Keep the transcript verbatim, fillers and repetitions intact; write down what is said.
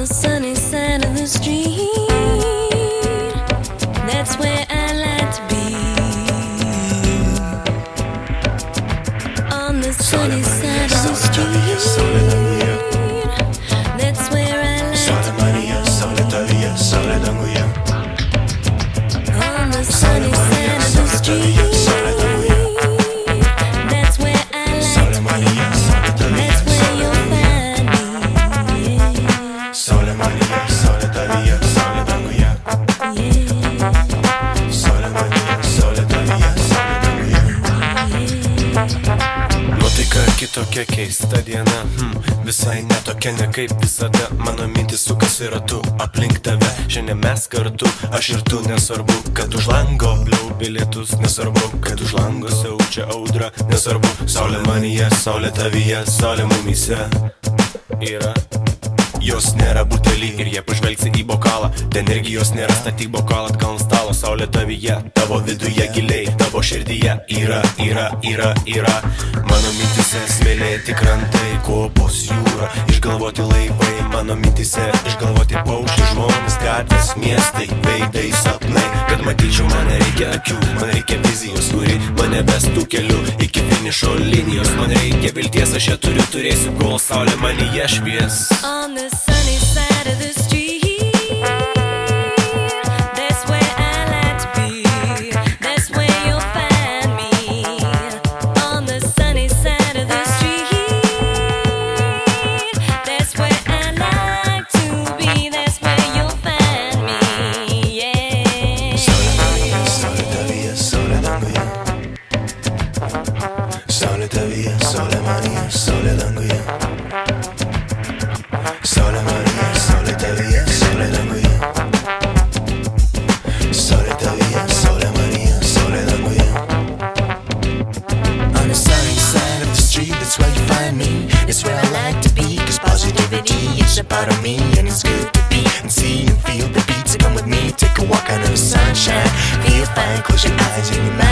sunny side of the street, that's where I like to be. On the sunny side of the street, that's where I like to be. On the sunny side of the street, that's where I like to be. That's where you'll find me. Sole Maria, sole Tavia, sole Danguia. Sole Maria, sole Tavia, sole Danguia. Nuotaika kitokia, keista diena, hmm. Visai netokia, ne kaip visada. Mano mintis sukasi ratu aplink tave. Šiandien mes kartu, aš ir tu, nesvarbu, kad už lango bliaubi lietus, nesvarbu, kad už lango siaučia audra, nesvarbu. Saulė manyje, saulė tavyje, saulė mumyse yra. Jos nėra butelį ir jie pažvelgsi į bokalą. Ten energijos nėra, statyk bokalą atgal ant stalo. Saulė tavyje, tavo viduje giliai, tavo širdyje yra, yra, yra, yra. Mano mintise smėlėti krantai, kopos jūra, išgalvoti laivai. Mano mintise išgalvoti paukščiai, žmonės, gatvės, miestai, veidai, sapnai. Kad matyčiau, man reikia akių, man reikia vizijos, kuri mane vestų keliu iki finišo linijos. Man reikia vilties, aš ją turiu, turėsiu, kol saulė manyje švies. On the sunny side of the street, that's where I like to be. That's where you'll find me. On the sunny side of the street, that's where I like to be. That's where you'll find me. Yeah. Sole Maria, sole Tavia, sole Danguia. Sole Tavia, sole Maria, sole Danguia. Sole Maria, sole Tavia, sole Danguia. Sole Tavia, sole Maria, sole Danguia. On the sunny side of the street, that's where you find me. It's where I like to be, cause positivity is a part of me. And it's good to be and see and feel the beats. So come with me, take a walk under the sunshine. Feel fine, close your eyes and your mind.